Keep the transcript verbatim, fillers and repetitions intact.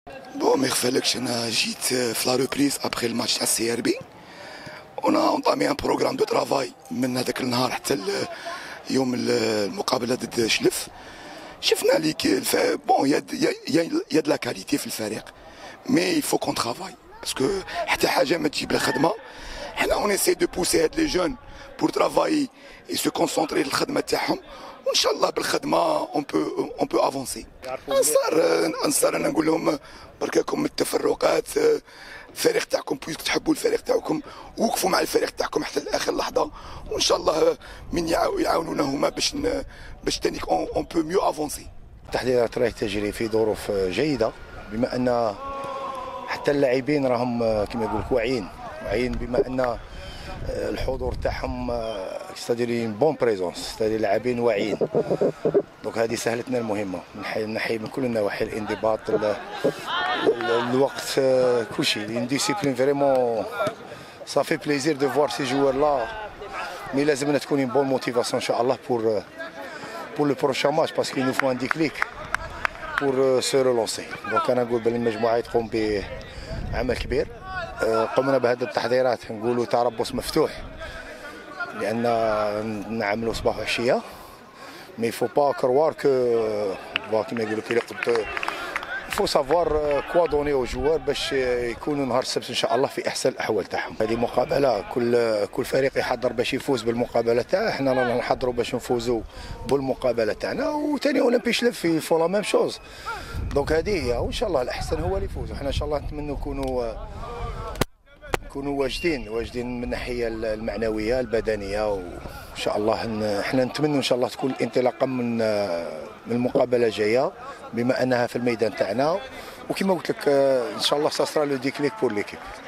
بون ما يخفالكش انا جيت في لا ريبريز ابخي الماتش تاع السي ار بي. انا اونطامي ان بروغرام دو ترافاي من هذاك النهار حتى يوم المقابله ضد شلف. شفنا لي الف... بون يا يا دو لا كاليتي في الفريق، مي يفو كون ترافاي باسكو حتى حاجه ما تجيب لا خدمه. حنا اون اسي دو بوسي هاد لي جون بور ترافاي اي سو كونسونطري الخدمه تاعهم، وان شاء الله بالخدمه اون بو اون بو افونسي. انصار انصار انا نقول لهم بركاكم من التفرقات، الفريق تاعكم بويسك تحبوا الفريق تاعكم وقفوا مع الفريق تاعكم حتى لاخر لحظه، وان شاء الله من يعاونونا هما باش باش تاني اون بو ميو افونسي. التحضيرات راهي تجري في ظروف جيده، بما ان حتى اللاعبين راهم كما يقول لك واعيين واعيين بما ان الحضور تاعهم ستادير بون بريزونس، ستادير اللاعبين واعيين. دونك هذه سهلتنا المهمه من ناحيه من كل النواحي، الانضباط، الوقت، كلشي اون ديسيبلين فريمون. صافي بليزير دو فوار سي جوار لا، مي لازمنا تكون اون بون موتيفاسيون ان شاء الله بور بور لو بروشان ماتش باسكو نو فو ان ديكليك بور سو ريلونسي. دونك انا نقول بلي المجموعه تقوم بعمل كبير. قمنا بهذه التحضيرات نقولوا تربص مفتوح، لان نعملوا صباح وعشيه، مي فو با كروار كو كيما يقولوا كي قد فو سافوار كوا دوني او جوار باش يكونوا نهار السبت ان شاء الله في احسن الاحوال تاعهم. هذه مقابله كل كل فريق يحضر باش يفوز بالمقابله تاعه، احنا رانا نحضروا باش نفوزوا بالمقابله تاعنا، وثاني اولمبي شلف في فو لا ميم شوز. دونك هذه هي، وان شاء الله الاحسن هو اللي يفوز، وحنا ان شاء الله نتمنوا نكونوا نكونوا واجدين واجدين من الناحيه المعنويه البدنيه، وان شاء الله احنا نتمنى ان شاء الله تكون الانطلاقه من من المقابله الجايه بما انها في الميدان تاعنا، وكما قلت لك ان شاء الله سا سرا لو ديكليك بور ليكيب.